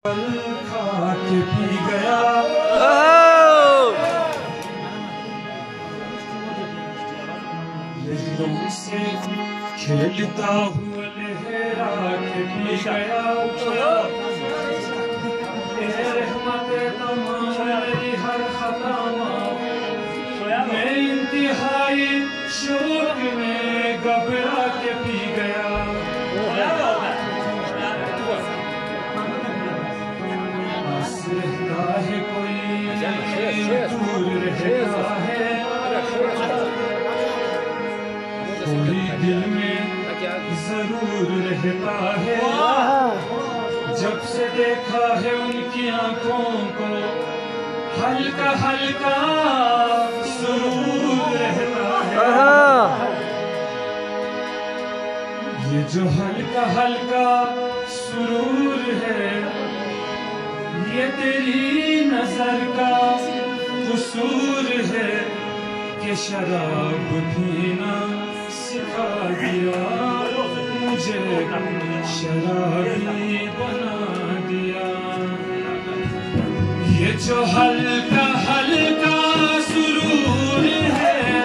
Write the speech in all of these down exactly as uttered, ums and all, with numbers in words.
खा के पी गया लहरों से खेलता हुआ लहरा के पी गया रहमत तमाम मेरी हर खता मैं इंतहाई शौक में घबरा के पी गया रहता है कोई दूर रहता है कोई दिल में जरूर रहता है जब से देखा है उनकी आंखों को हल्का हल्का सुरूर रहता है ये जो हल्का हल्का सुरूर है ये तेरी नजर का कसूर है कि शराब पीना सिखा दिया मुझे शराबी बना दिया ये जो हल्का हल्का सुरूर है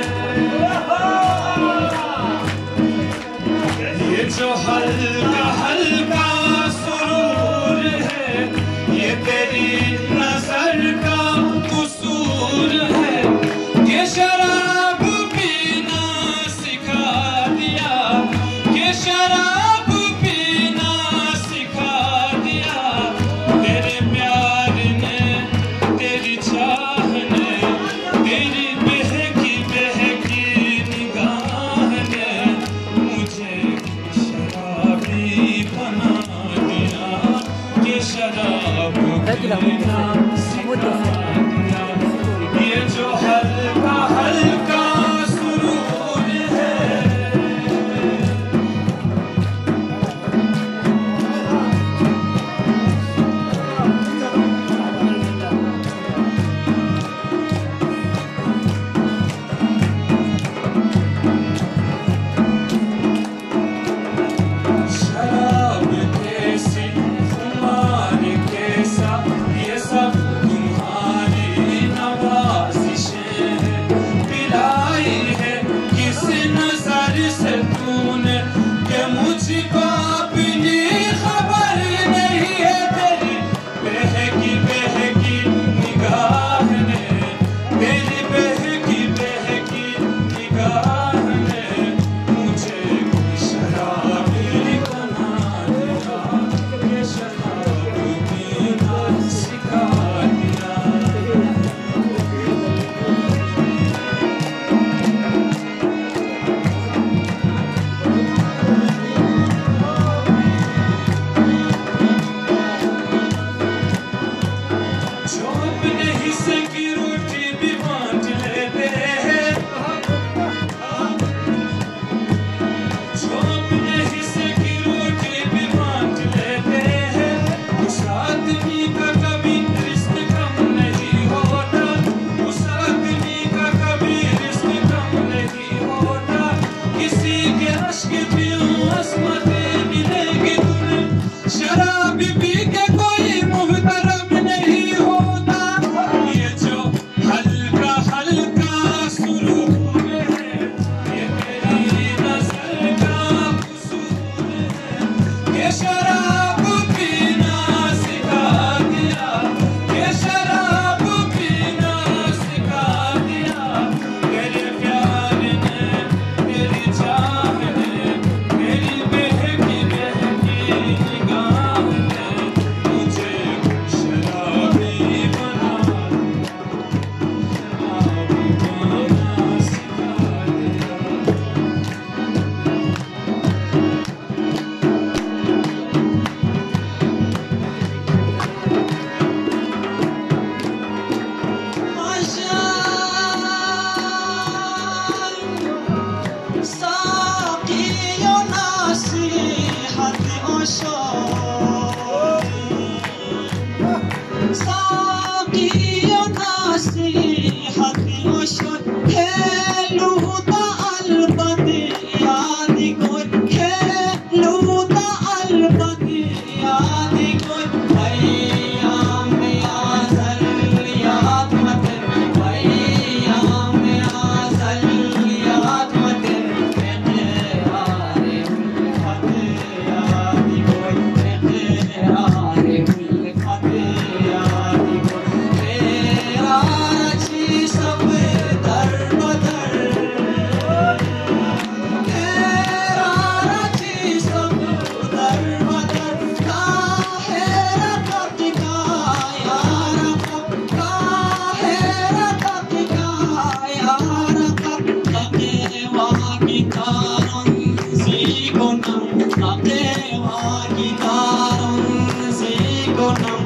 ये जो हल्का हल्का सुरूर है ये तेरी नजर का कसूर है ये शराब पीना सिखा दिया ये शराब पीना सिखा दिया तेरे प्यार ने तेरी चाह ने तेरी बहकी बहकी निगाह ने मुझे शराबी बना दिया ये शराब पीना सिखा दिया ये जो हल्का हल्का सुरूर है शराब कैसी खुमार कैसा ये सब तुम्हारा बोलो नम